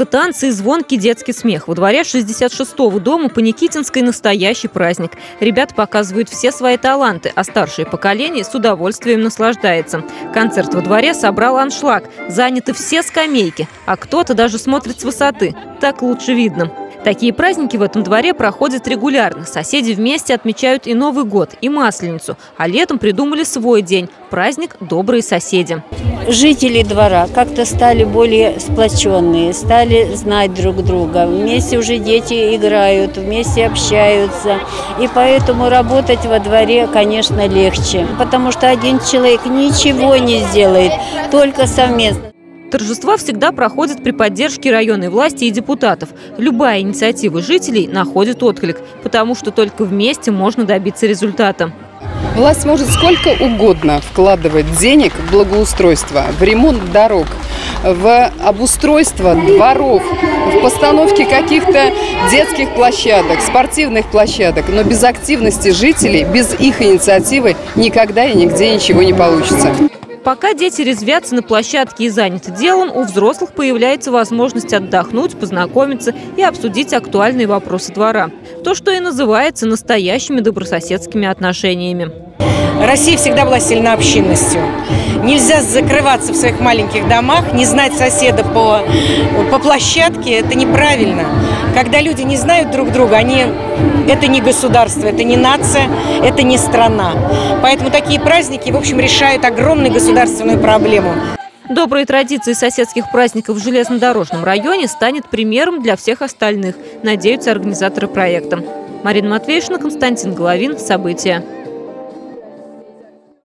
танцы и звонкий детский смех. Во дворе 66-го дома по Никитинской настоящий праздник. Ребята показывают все свои таланты, а старшее поколение с удовольствием наслаждается. Концерт во дворе собрал аншлаг. Заняты все скамейки, а кто-то даже смотрит с высоты. Так лучше видно. Такие праздники в этом дворе проходят регулярно. Соседи вместе отмечают и Новый год, и Масленицу. А летом придумали свой день – праздник «Добрые соседи». Жители двора как-то стали более сплоченные, стали знать друг друга. Вместе уже дети играют, вместе общаются. И поэтому работать во дворе, конечно, легче. Потому что один человек ничего не сделает, только совместно. Торжества всегда проходят при поддержке районной власти и депутатов. Любая инициатива жителей находит отклик, потому что только вместе можно добиться результата. Власть может сколько угодно вкладывать денег в благоустройство, в ремонт дорог, в обустройство дворов, в постановке каких-то детских площадок, спортивных площадок. Но без активности жителей, без их инициативы никогда и нигде ничего не получится. Пока дети резвятся на площадке и заняты делом, у взрослых появляется возможность отдохнуть, познакомиться и обсудить актуальные вопросы двора. То, что и называется настоящими добрососедскими отношениями. Россия всегда была сильна общинностью. Нельзя закрываться в своих маленьких домах, не знать соседа по площадке. Это неправильно. Когда люди не знают друг друга, это не государство, это не нация, это не страна. Поэтому такие праздники, в общем, решают огромную государственную проблему. Добрые традиции соседских праздников в железнодорожном районе станет примером для всех остальных, надеются организаторы проекта. Марина Матвеевна, Константин Головин. События.